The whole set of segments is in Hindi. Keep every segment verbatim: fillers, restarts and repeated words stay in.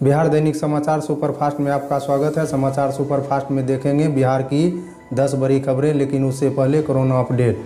बिहार दैनिक समाचार सुपरफास्ट में आपका स्वागत है। समाचार सुपरफास्ट में देखेंगे बिहार की दस बड़ी खबरें, लेकिन उससे पहले कोरोना अपडेट।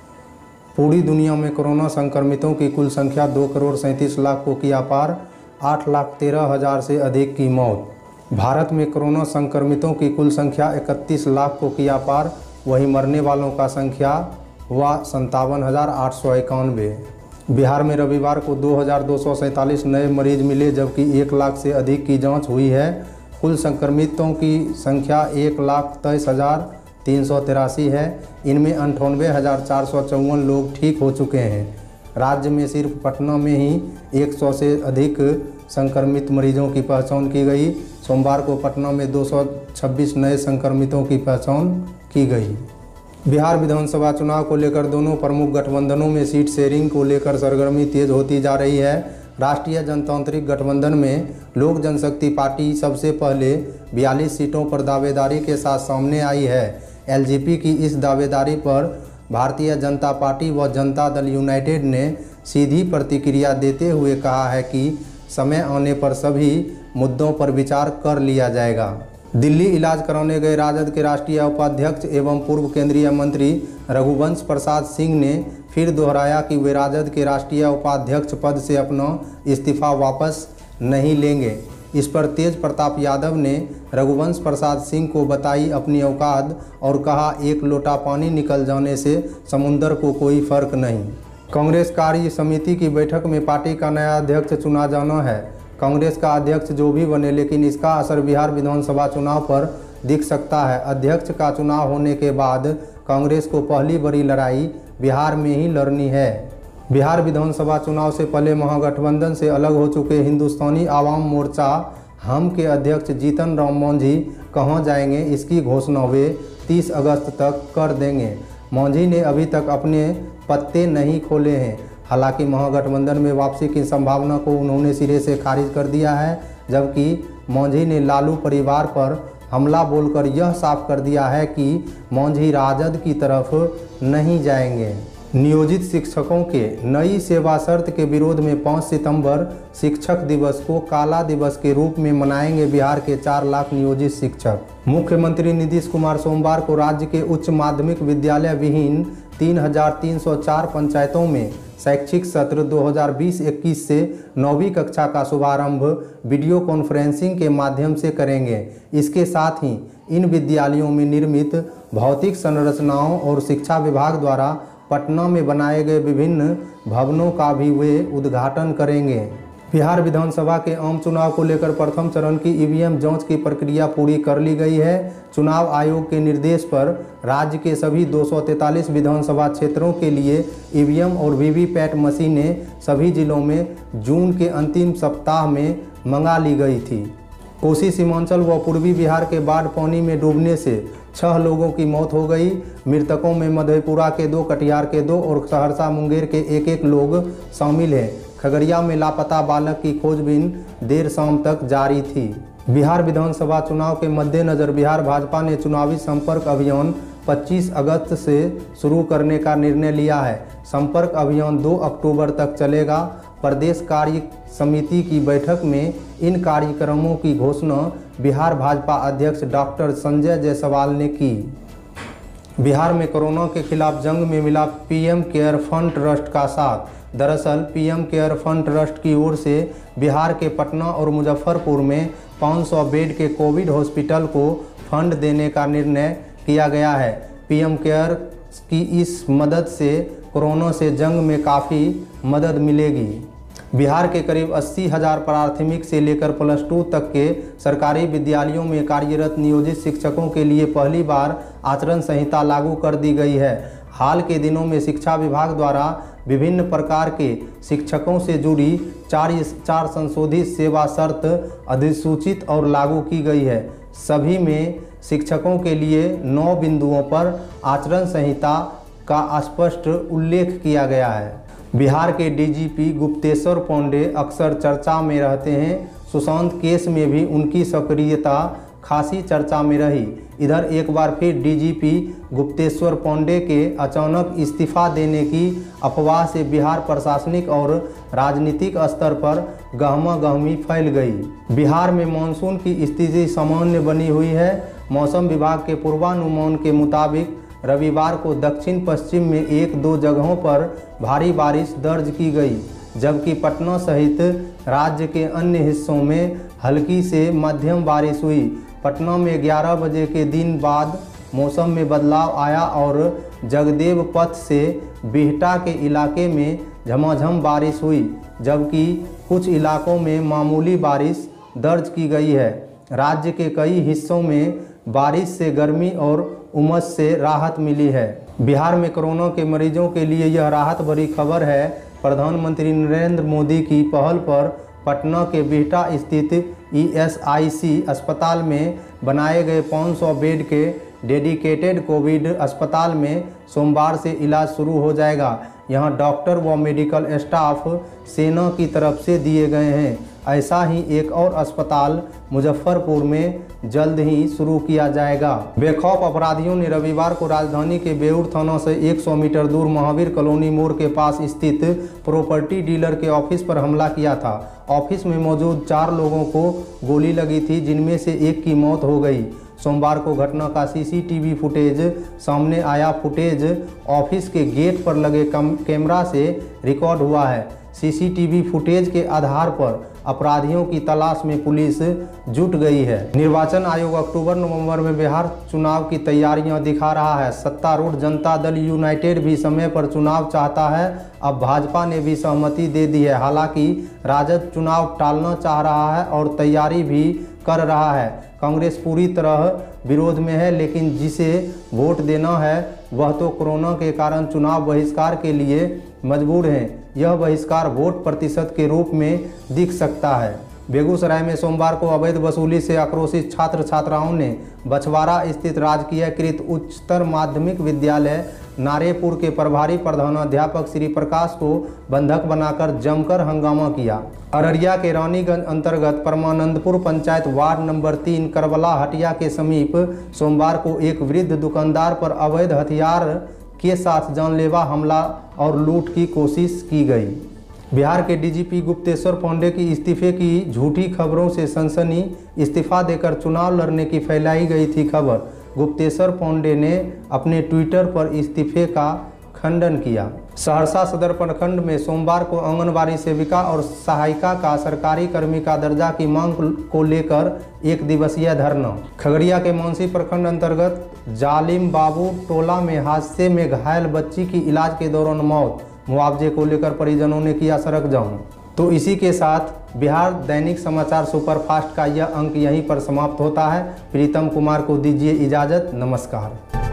पूरी दुनिया में कोरोना संक्रमितों की कुल संख्या दो करोड़ सैंतीस लाख को किया पार, आठ लाख तेरह हज़ार से अधिक की मौत। भारत में कोरोना संक्रमितों की कुल संख्या इकतीस लाख को किया पार, वहीं मरने वालों का संख्या हुआ संतावन हज़ार आठ सौ इक्यानवे। बिहार में रविवार को दो हज़ार दो सौ सैंतालीस नए मरीज मिले, जबकि एक लाख से अधिक की जांच हुई है। कुल संक्रमितों की संख्या एक लाख तेईस हज़ार तीन सौ तिरासी है। इनमें अंठानवे हज़ार चार सौ चौवन लोग ठीक हो चुके हैं। राज्य में सिर्फ पटना में ही एक सौ से अधिक संक्रमित मरीजों की पहचान की गई। सोमवार को पटना में दो सौ छब्बीस नए संक्रमितों की पहचान की गई। बिहार विधानसभा चुनाव को लेकर दोनों प्रमुख गठबंधनों में सीट शेयरिंग को लेकर सरगर्मी तेज होती जा रही है। राष्ट्रीय जनतांत्रिक गठबंधन में लोक जनशक्ति पार्टी सबसे पहले बयालीस सीटों पर दावेदारी के साथ सामने आई है। एलजेपी की इस दावेदारी पर भारतीय जनता पार्टी व जनता दल यूनाइटेड ने सीधी प्रतिक्रिया देते हुए कहा है कि समय आने पर सभी मुद्दों पर विचार कर लिया जाएगा। दिल्ली इलाज कराने गए राजद के राष्ट्रीय उपाध्यक्ष एवं पूर्व केंद्रीय मंत्री रघुवंश प्रसाद सिंह ने फिर दोहराया कि वे राजद के राष्ट्रीय उपाध्यक्ष पद से अपना इस्तीफा वापस नहीं लेंगे। इस पर तेज प्रताप यादव ने रघुवंश प्रसाद सिंह को बताई अपनी औकात और कहा, एक लोटा पानी निकल जाने से समुंदर को कोई फर्क नहीं। कांग्रेस कार्य समिति की बैठक में पार्टी का नया अध्यक्ष चुना जाना है। कांग्रेस का अध्यक्ष जो भी बने, लेकिन इसका असर बिहार विधानसभा चुनाव पर दिख सकता है। अध्यक्ष का चुनाव होने के बाद कांग्रेस को पहली बड़ी लड़ाई बिहार में ही लड़नी है। बिहार विधानसभा चुनाव से पहले महागठबंधन से अलग हो चुके हिंदुस्तानी आवाम मोर्चा हम के अध्यक्ष जीतन राम मांझी कहां जाएंगे, इसकी घोषणा वे तीस अगस्त तक कर देंगे। मांझी ने अभी तक अपने पत्ते नहीं खोले हैं। हालांकि महागठबंधन में वापसी की संभावना को उन्होंने सिरे से खारिज कर दिया है, जबकि मांझी ने लालू परिवार पर हमला बोलकर यह साफ कर दिया है कि मांझी राजद की तरफ नहीं जाएंगे। नियोजित शिक्षकों के नई सेवा शर्त के विरोध में पाँच सितंबर शिक्षक दिवस को काला दिवस के रूप में मनाएंगे बिहार के चार लाख नियोजित शिक्षक। मुख्यमंत्री नीतीश कुमार सोमवार को राज्य के उच्च माध्यमिक विद्यालय विहीन तीन हज़ार तीन सौ चार पंचायतों में शैक्षिक सत्र दो हज़ार बीस इक्कीस से नौवीं कक्षा का शुभारंभ वीडियो कॉन्फ्रेंसिंग के माध्यम से करेंगे। इसके साथ ही इन विद्यालयों में निर्मित भौतिक संरचनाओं और शिक्षा विभाग द्वारा पटना में बनाए गए विभिन्न भवनों का भी वे उद्घाटन करेंगे। बिहार विधानसभा के आम चुनाव को लेकर प्रथम चरण की ईवीएम जांच की प्रक्रिया पूरी कर ली गई है। चुनाव आयोग के निर्देश पर राज्य के सभी दो सौ तैंतालीस विधानसभा क्षेत्रों के लिए ईवीएम और वीवीपैट मशीनें सभी जिलों में जून के अंतिम सप्ताह में मंगा ली गई थी। कोसी सीमांचल व पूर्वी बिहार के बाढ़ पानी में डूबने से छह लोगों की मौत हो गई। मृतकों में मधेपुरा के दो, कटिहार के दो और सहरसा मुंगेर के एक एक लोग शामिल हैं। खगड़िया में लापता बालक की खोजबीन देर शाम तक जारी थी। बिहार विधानसभा चुनाव के मद्देनजर बिहार भाजपा ने चुनावी संपर्क अभियान पच्चीस अगस्त से शुरू करने का निर्णय लिया है। संपर्क अभियान दो अक्टूबर तक चलेगा। प्रदेश कार्य समिति की बैठक में इन कार्यक्रमों की घोषणा बिहार भाजपा अध्यक्ष डॉक्टर संजय जायसवाल ने की। बिहार में कोरोना के खिलाफ जंग में मिला पीएम केयर फंड ट्रस्ट का साथ। दरअसल पीएम केयर फंड ट्रस्ट की ओर से बिहार के पटना और मुजफ्फरपुर में पाँच सौ बेड के कोविड हॉस्पिटल को फंड देने का निर्णय किया गया है। पीएम केयर की इस मदद से कोरोना से जंग में काफ़ी मदद मिलेगी। बिहार के करीब अस्सी हज़ार प्राथमिक से लेकर प्लस टू तक के सरकारी विद्यालयों में कार्यरत नियोजित शिक्षकों के लिए पहली बार आचरण संहिता लागू कर दी गई है। हाल के दिनों में शिक्षा विभाग द्वारा विभिन्न प्रकार के शिक्षकों से जुड़ी चार चार संशोधित सेवा शर्त अधिसूचित और लागू की गई है। सभी में शिक्षकों के लिए नौ बिंदुओं पर आचरण संहिता का स्पष्ट उल्लेख किया गया है। बिहार के डीजीपी गुप्तेश्वर पांडे अक्सर चर्चा में रहते हैं। सुशांत केस में भी उनकी सक्रियता खासी चर्चा में रही। इधर एक बार फिर डीजीपी गुप्तेश्वर पांडे के अचानक इस्तीफा देने की अफवाह से बिहार प्रशासनिक और राजनीतिक स्तर पर गहमा गहमी फैल गई। बिहार में मानसून की स्थिति सामान्य बनी हुई है। मौसम विभाग के पूर्वानुमान के मुताबिक रविवार को दक्षिण पश्चिम में एक दो जगहों पर भारी बारिश दर्ज की गई, जबकि पटना सहित राज्य के अन्य हिस्सों में हल्की से मध्यम बारिश हुई। पटना में ग्यारह बजे के दिन बाद मौसम में बदलाव आया और जगदेव पथ से बिहटा के इलाके में झमाझम बारिश हुई, जबकि कुछ इलाकों में मामूली बारिश दर्ज की गई है। राज्य के कई हिस्सों में बारिश से गर्मी और उमस से राहत मिली है। बिहार में कोरोना के मरीजों के लिए यह राहत भरी खबर है। प्रधानमंत्री नरेंद्र मोदी की पहल पर पटना के बिहटा स्थित ई एस आई सी अस्पताल में बनाए गए पाँच सौ बेड के डेडिकेटेड कोविड अस्पताल में सोमवार से इलाज शुरू हो जाएगा। यहां डॉक्टर व मेडिकल स्टाफ सेना की तरफ से दिए गए हैं। ऐसा ही एक और अस्पताल मुजफ्फरपुर में जल्द ही शुरू किया जाएगा। बेखौफ अपराधियों ने रविवार को राजधानी के बेउर थाना से सौ मीटर दूर महावीर कॉलोनी मोड़ के पास स्थित प्रॉपर्टी डीलर के ऑफिस पर हमला किया था। ऑफिस में मौजूद चार लोगों को गोली लगी थी, जिनमें से एक की मौत हो गई। सोमवार को घटना का सीसीटीवी फुटेज सामने आया। फुटेज ऑफिस के गेट पर लगे कैमरा से रिकॉर्ड हुआ है। सीसीटीवी फुटेज के आधार पर अपराधियों की तलाश में पुलिस जुट गई है। निर्वाचन आयोग अक्टूबर नवंबर में बिहार चुनाव की तैयारियां दिखा रहा है। सत्तारूढ़ जनता दल यूनाइटेड भी समय पर चुनाव चाहता है। अब भाजपा ने भी सहमति दे दी है। हालांकि राजद चुनाव टालना चाह रहा है और तैयारी भी कर रहा है। कांग्रेस पूरी तरह विरोध में है, लेकिन जिसे वोट देना है वह तो कोरोना के कारण चुनाव बहिष्कार के लिए मजबूर हैं। यह बहिष्कार वोट प्रतिशत के रूप में दिख सकता है। बेगूसराय में सोमवार को अवैध वसूली से आक्रोशित छात्र छात्राओं ने बछवाड़ा स्थित राजकीयकृत उच्चतर माध्यमिक विद्यालय नारेपुर के प्रभारी प्रधानाध्यापक श्री प्रकाश को बंधक बनाकर जमकर हंगामा किया। अररिया के रानीगंज अंतर्गत परमानंदपुर पंचायत वार्ड नंबर तीन करबला हटिया के समीप सोमवार को एक वृद्ध दुकानदार पर अवैध हथियार के साथ जानलेवा हमला और लूट की कोशिश की गई। बिहार के डीजीपी गुप्तेश्वर पांडे की इस्तीफे की झूठी खबरों से सनसनी। इस्तीफा देकर चुनाव लड़ने की फैलाई गई थी खबर। गुप्तेश्वर पांडे ने अपने ट्विटर पर इस्तीफे का खंडन किया। सहरसा सदर प्रखंड में सोमवार को आंगनबाड़ी सेविका और सहायिका का सरकारी कर्मी का दर्जा की मांग को लेकर एक दिवसीय धरना। खगड़िया के मानसी प्रखंड अंतर्गत जालिम बाबू टोला में हादसे में घायल बच्ची की इलाज के दौरान मौत। मुआवजे को लेकर परिजनों ने किया सड़क जाम। तो इसी के साथ बिहार दैनिक समाचार सुपरफास्ट का यह अंक यहीं पर समाप्त होता है। प्रीतम कुमार को दीजिए इजाज़त। नमस्कार।